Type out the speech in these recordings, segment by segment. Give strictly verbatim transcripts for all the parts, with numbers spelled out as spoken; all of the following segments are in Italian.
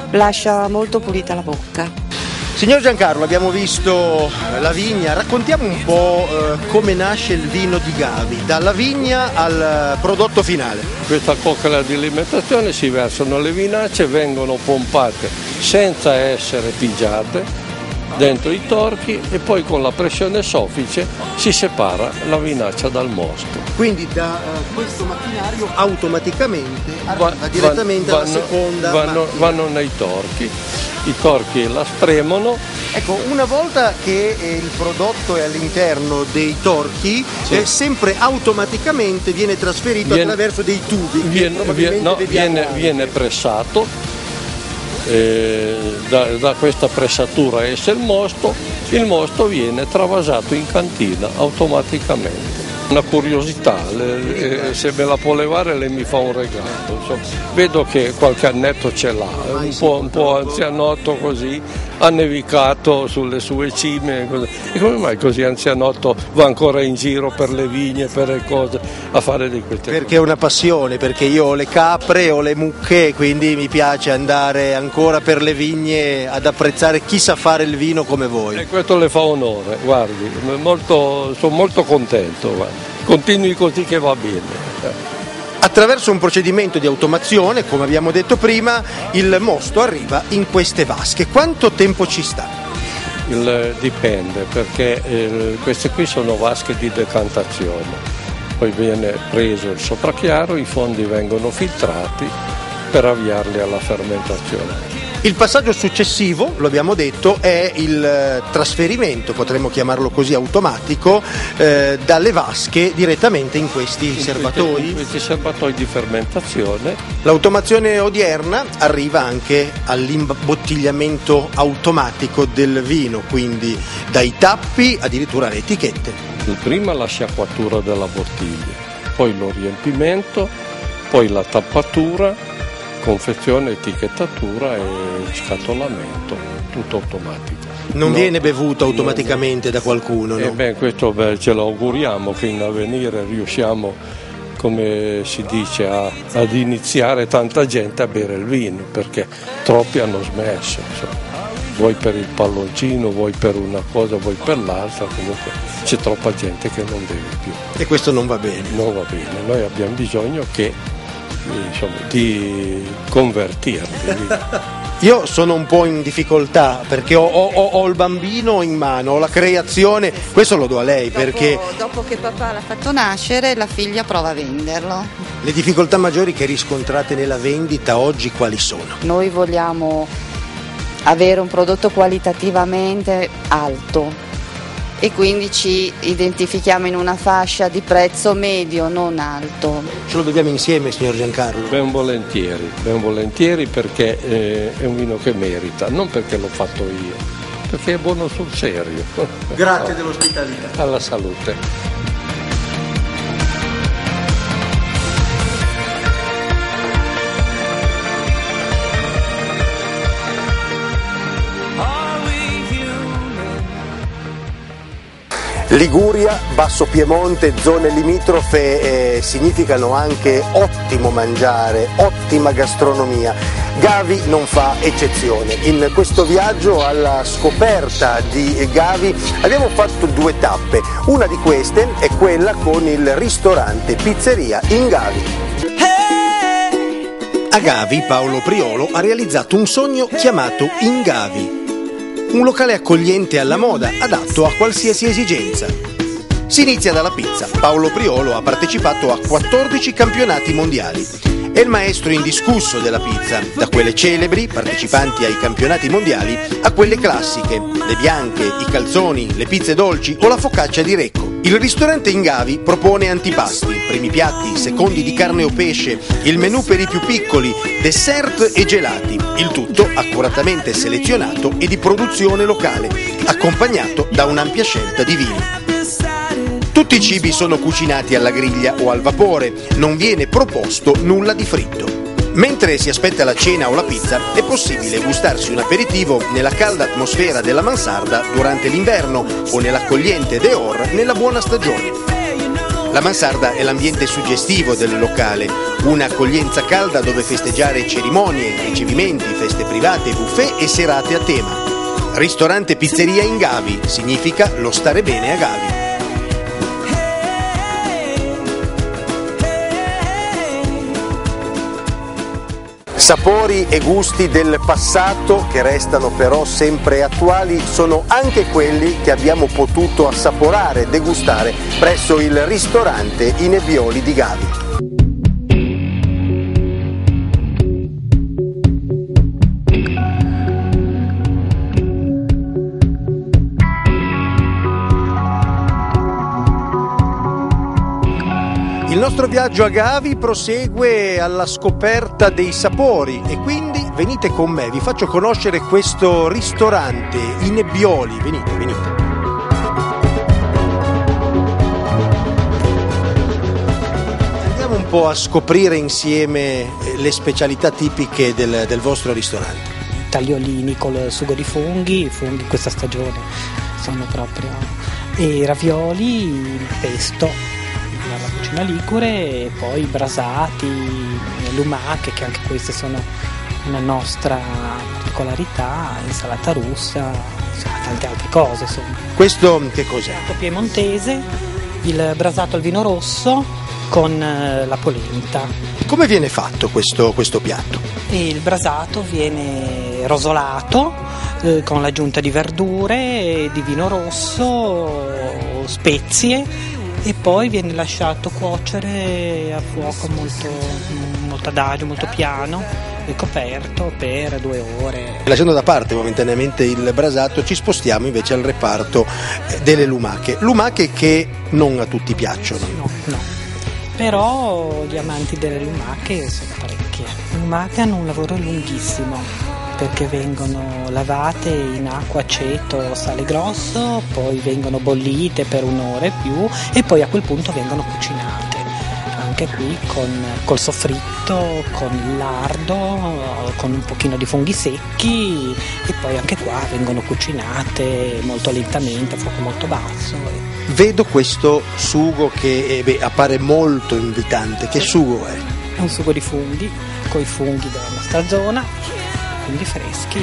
lascia molto pulita la bocca. Signor Giancarlo, abbiamo visto la vigna, raccontiamo un po' eh, come nasce il vino di Gavi, dalla vigna al prodotto finale. Questa coccola di alimentazione si versano le vinacce, vengono pompate senza essere pigiate dentro i torchi e poi con la pressione soffice si separa la vinaccia dal mosto. Quindi da uh, questo macchinario automaticamente arriva Va, direttamente vanno, alla seconda vanno, vanno nei torchi, i torchi la spremono. Ecco, una volta che eh, il prodotto è all'interno dei torchi, sì. eh, sempre automaticamente viene trasferito viene, attraverso dei tubi. Viene, viene, no, viene, viene pressato, eh, da, da questa pressatura esce il mosto, il mosto viene travasato in cantina automaticamente. Una curiosità, le, eh, se me la può levare lei mi fa un regalo, insomma, vedo che qualche annetto ce l'ha, un po', un po' anzianotto così, ha nevicato sulle sue cime, così. E come mai così anzianotto va ancora in giro per le vigne, per le cose, a fare di queste perché cose? Perché è una passione, perché io ho le capre, ho le mucche, quindi mi piace andare ancora per le vigne ad apprezzare chi sa fare il vino come voi. E questo le fa onore, guardi, molto, sono molto contento, guardi. Continui così che va bene. Attraverso un procedimento di automazione, come abbiamo detto prima, il mosto arriva in queste vasche. Quanto tempo ci sta? Il, dipende, perché eh, queste qui sono vasche di decantazione. Poi viene preso il soprachiaro, i fondi vengono filtrati per avviarli alla fermentazione. Il passaggio successivo, lo abbiamo detto, è il trasferimento, potremmo chiamarlo così, automatico, eh, dalle vasche direttamente in questi in serbatoi. Questi, in questi serbatoi di fermentazione. L'automazione odierna arriva anche all'imbottigliamento automatico del vino, quindi dai tappi addirittura alle etichette. Il prima la sciacquatura della bottiglia, poi lo riempimento, poi la tappatura, confezione, etichettatura e scatolamento, tutto automatico. Non no, viene bevuto automaticamente no, da qualcuno, no? Eh beh, questo beh, ce lo auguriamo che in avvenire riusciamo, come si dice, a, ad iniziare tanta gente a bere il vino, perché troppi hanno smesso, insomma. Vuoi per il palloncino, vuoi per una cosa, vuoi per l'altra, comunque c'è troppa gente che non beve più. E questo non va bene? Non va bene, noi abbiamo bisogno che insomma, di convertirli. Io sono un po' in difficoltà perché ho, ho, ho il bambino in mano, ho la creazione, questo lo do a lei dopo, perché... Dopo che papà l'ha fatto nascere, la figlia prova a venderlo. Le difficoltà maggiori che riscontrate nella vendita oggi quali sono? Noi vogliamo avere un prodotto qualitativamente alto e quindi ci identifichiamo in una fascia di prezzo medio, non alto. Ce lo dobbiamo insieme, signor Giancarlo? Ben volentieri, ben volentieri perché eh, è un vino che merita, non perché l'ho fatto io, perché è buono sul serio. Grazie dell'ospitalità. Alla salute. Liguria, Basso Piemonte, zone limitrofe eh, significano anche ottimo mangiare, ottima gastronomia. Gavi non fa eccezione. In questo viaggio alla scoperta di Gavi abbiamo fatto due tappe. Una di queste è quella con il ristorante Pizzeria Ingavi. A Gavi Paolo Priolo ha realizzato un sogno chiamato Ingavi. Un locale accogliente alla moda, adatto a qualsiasi esigenza. Si inizia dalla pizza. Paolo Priolo ha partecipato a quattordici campionati mondiali. È il maestro indiscusso della pizza, da quelle celebri, partecipanti ai campionati mondiali, a quelle classiche, le bianche, i calzoni, le pizze dolci o la focaccia di Recco. Il ristorante Ingavi propone antipasti, primi piatti, secondi di carne o pesce, il menù per i più piccoli, dessert e gelati, il tutto accuratamente selezionato e di produzione locale, accompagnato da un'ampia scelta di vini. Tutti i cibi sono cucinati alla griglia o al vapore, non viene proposto nulla di fritto. Mentre si aspetta la cena o la pizza, è possibile gustarsi un aperitivo nella calda atmosfera della mansarda durante l'inverno o nell'accogliente dehors nella buona stagione. La mansarda è l'ambiente suggestivo del locale, un'accoglienza calda dove festeggiare cerimonie, ricevimenti, feste private, buffet e serate a tema. Ristorante Pizzeria Ingavi significa lo stare bene a Gavi. Sapori e gusti del passato che restano però sempre attuali sono anche quelli che abbiamo potuto assaporare, degustare presso il ristorante I Nebbioli di Gavi. Il nostro viaggio a Gavi prosegue alla scoperta dei sapori e quindi venite con me, vi faccio conoscere questo ristorante, I Nebbioli, venite, venite. Andiamo un po' a scoprire insieme le specialità tipiche del, del vostro ristorante. Tagliolini col sugo di funghi, i funghi in questa stagione sono proprio, e ravioli, il pesto, la cucina ligure, e poi brasati, lumache, che anche queste sono una nostra particolarità, insalata russa, insomma, tante altre cose. Insomma. Questo che cos'è? Il piemontese, il brasato al vino rosso con la polenta. Come viene fatto questo, questo piatto? E il brasato viene rosolato eh, con l'aggiunta di verdure, di vino rosso, spezie, e poi viene lasciato cuocere a fuoco molto, molto adagio, molto piano e coperto per due ore. Lasciando da parte momentaneamente il brasato, ci spostiamo invece al reparto delle lumache. Lumache che non a tutti piacciono. No, no. Però gli amanti delle lumache sono parecchie. Le lumache hanno un lavoro lunghissimo, perché vengono lavate in acqua, aceto, sale grosso, poi vengono bollite per un'ora e più e poi a quel punto vengono cucinate. Anche qui con col soffritto, con il lardo, con un pochino di funghi secchi, e poi anche qua vengono cucinate molto lentamente a fuoco molto basso. Vedo questo sugo che eh, beh, appare molto invitante. Che sugo è? È un sugo di funghi, con i funghi della nostra zona, quindi freschi,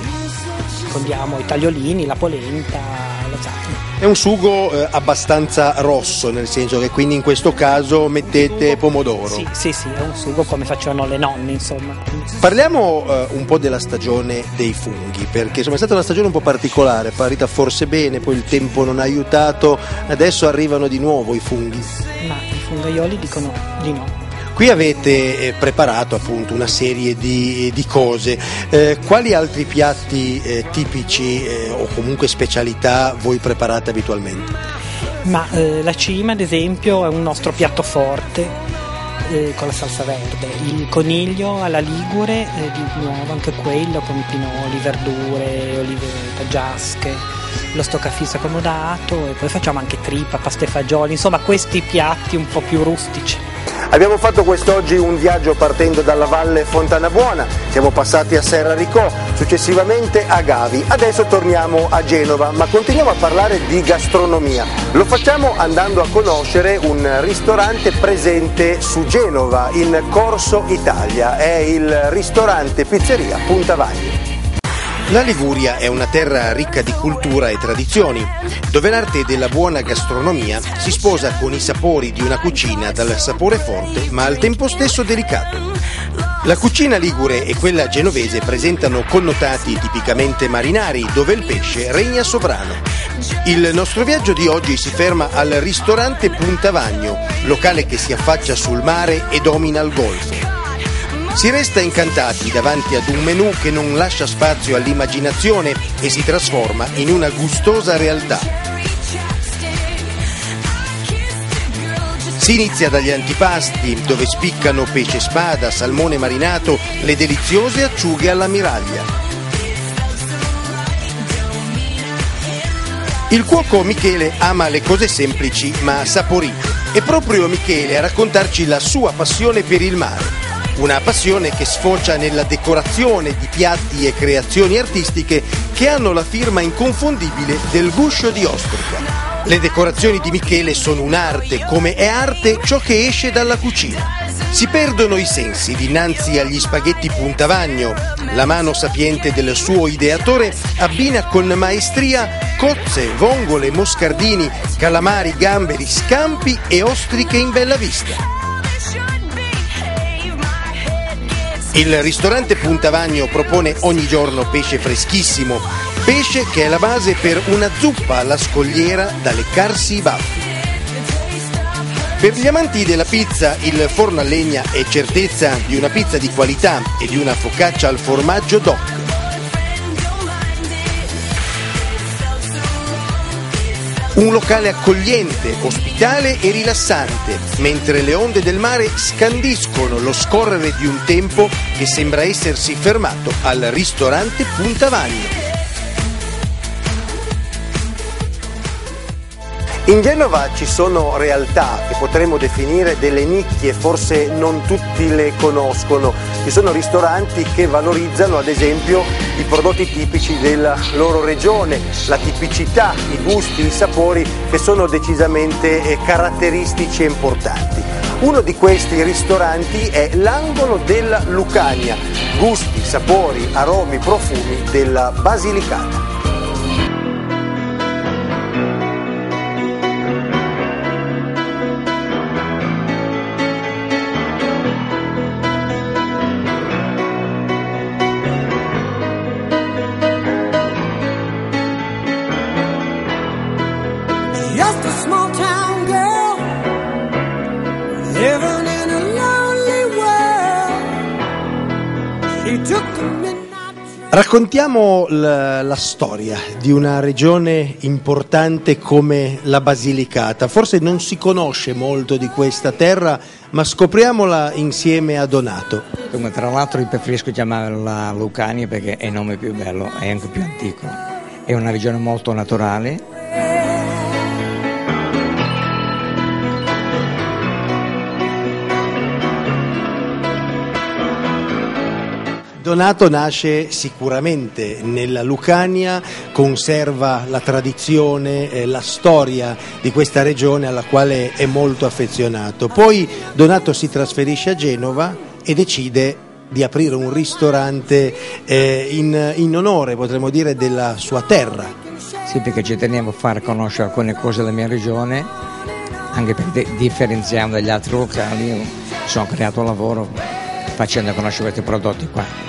e condiamo i tagliolini, la polenta, lo zaino. È un sugo eh, abbastanza rosso, nel senso che quindi in questo caso mettete pomodoro. Sì, sì, sì, è un sugo come facevano le nonne, insomma. Parliamo eh, un po' della stagione dei funghi, perché insomma è stata una stagione un po' particolare, parita forse bene, poi il tempo non ha aiutato, adesso arrivano di nuovo i funghi. Ma i fungaioli dicono di no. Qui avete preparato appunto una serie di, di cose, eh, quali altri piatti eh, tipici eh, o comunque specialità voi preparate abitualmente? Ma eh, la cima ad esempio è un nostro piatto forte eh, con la salsa verde, il coniglio alla ligure, eh, di nuovo anche quello con pinoli, verdure, olive taggiasche, lo stoccafisso accomodato, e poi facciamo anche trippa, pasta e fagioli, insomma questi piatti un po' più rustici. Abbiamo fatto quest'oggi un viaggio partendo dalla Valle Fontana Buona, siamo passati a Serraricò, successivamente a Gavi, adesso torniamo a Genova, ma continuiamo a parlare di gastronomia. Lo facciamo andando a conoscere un ristorante presente su Genova, in Corso Italia, è il ristorante Pizzeria Puntavagni. La Liguria è una terra ricca di cultura e tradizioni, dove l'arte della buona gastronomia si sposa con i sapori di una cucina dal sapore forte ma al tempo stesso delicato. La cucina ligure e quella genovese presentano connotati tipicamente marinari, dove il pesce regna sovrano. Il nostro viaggio di oggi si ferma al ristorante Puntavagno, locale che si affaccia sul mare e domina il golfo. Si resta incantati davanti ad un menù che non lascia spazio all'immaginazione e si trasforma in una gustosa realtà. Si inizia dagli antipasti, dove spiccano pesce spada, salmone marinato, le deliziose acciughe alla miraglia. Il cuoco Michele ama le cose semplici ma saporite. È proprio Michele a raccontarci la sua passione per il mare. Una passione che sfocia nella decorazione di piatti e creazioni artistiche che hanno la firma inconfondibile del guscio di Ostrica. Le decorazioni di Michele sono un'arte, come è arte ciò che esce dalla cucina. Si perdono i sensi dinanzi agli spaghetti puntavagno. La mano sapiente del suo ideatore abbina con maestria cozze, vongole, moscardini, calamari, gamberi, scampi e ostriche in bella vista. Il ristorante Puntavagno propone ogni giorno pesce freschissimo, pesce che è la base per una zuppa alla scogliera da leccarsi i baffi. Per gli amanti della pizza, il forno a legna è certezza di una pizza di qualità e di una focaccia al formaggio doc. Un locale accogliente, ospitale e rilassante, mentre le onde del mare scandiscono lo scorrere di un tempo che sembra essersi fermato al ristorante Puntavagno. In Genova ci sono realtà che potremmo definire delle nicchie, forse non tutti le conoscono. Ci sono ristoranti che valorizzano ad esempio i prodotti tipici della loro regione, la tipicità, i gusti, i sapori che sono decisamente caratteristici e importanti. Uno di questi ristoranti è l'Angolo della Lucania, gusti, sapori, aromi, profumi della Basilicata. Just a small town girl living in a lonely world. She took the midnight train. Raccontiamo la, la storia di una regione importante come la Basilicata. Forse non si conosce molto di questa terra, ma scopriamola insieme a Donato. Come tra l'altro io preferisco chiamarla Lucania perché è il nome più bello e anche più antico. È una regione molto naturale. Donato nasce sicuramente nella Lucania, conserva la tradizione, eh, la storia di questa regione alla quale è molto affezionato. Poi Donato si trasferisce a Genova e decide di aprire un ristorante eh, in, in onore, potremmo dire, della sua terra. Sì, perché ci teniamo a far conoscere alcune cose della mia regione, anche per differenziarmi dagli altri locali. Io sono creato lavoro facendo conoscere questi prodotti qua.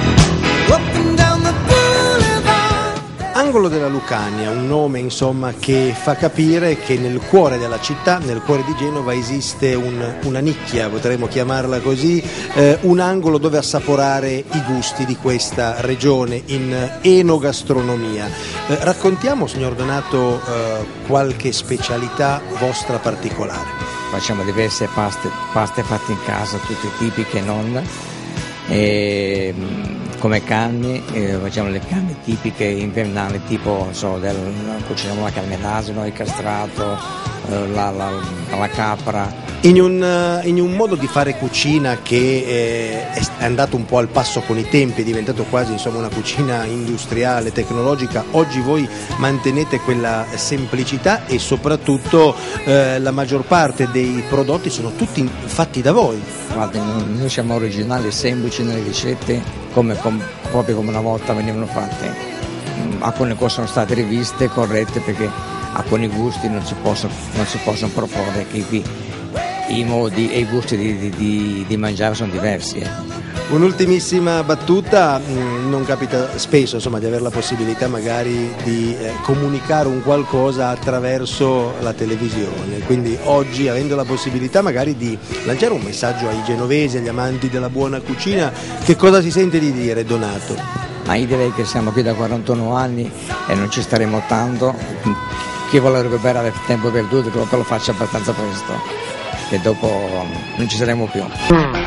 Angolo della Lucania, un nome insomma che fa capire che nel cuore della città, nel cuore di Genova esiste un, una nicchia, potremmo chiamarla così, eh, un angolo dove assaporare i gusti di questa regione in enogastronomia. Eh, raccontiamo, signor Donato, eh, qualche specialità vostra particolare. Facciamo diverse paste, paste fatte in casa, tutte tipiche, non. E, come carni, eh, facciamo le carni tipiche invernali, tipo so, del, cuciniamo la carne d'asino, il castrato, eh, la, la, la capra. In un, in un modo di fare cucina che eh, è andato un po' al passo con i tempi, è diventato quasi insomma una cucina industriale, tecnologica, oggi voi mantenete quella semplicità e soprattutto eh, la maggior parte dei prodotti sono tutti fatti da voi. Guarda, noi siamo originali e semplici nelle ricette, come, com, proprio come una volta venivano fatte. Alcune cose sono state riviste, corrette, perché alcuni gusti non si possono, non si possono proporre, che i, i modi e i gusti di, di, di mangiare sono diversi. Eh. Un'ultimissima battuta, non capita spesso insomma, di avere la possibilità magari di eh, comunicare un qualcosa attraverso la televisione, quindi oggi avendo la possibilità magari di lanciare un messaggio ai genovesi, agli amanti della buona cucina, che cosa si sente di dire, Donato? Ma io direi che siamo qui da quarantuno anni e non ci staremo tanto. Chi vuole recuperare il tempo perduto che lo faccia abbastanza presto, che dopo non ci saremo più.